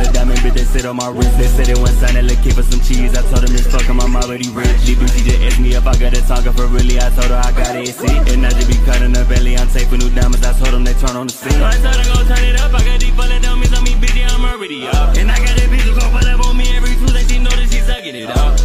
a diamond bitch that sit on my wrist. They said it went sign and looking for some cheese. I told them it's fuck 'em, I'm already rich. She just asked me if I got a tongue for really. I told her I got it, see. And I just be cutting her belly. I'm taping new diamonds. I told them they turn on the scene. So I told her go turn it up. I got these bullet dummies on me, bitch. I'm already up. And I got that bitch who gon' pull up on me every Tuesday. She know that she sucking it up.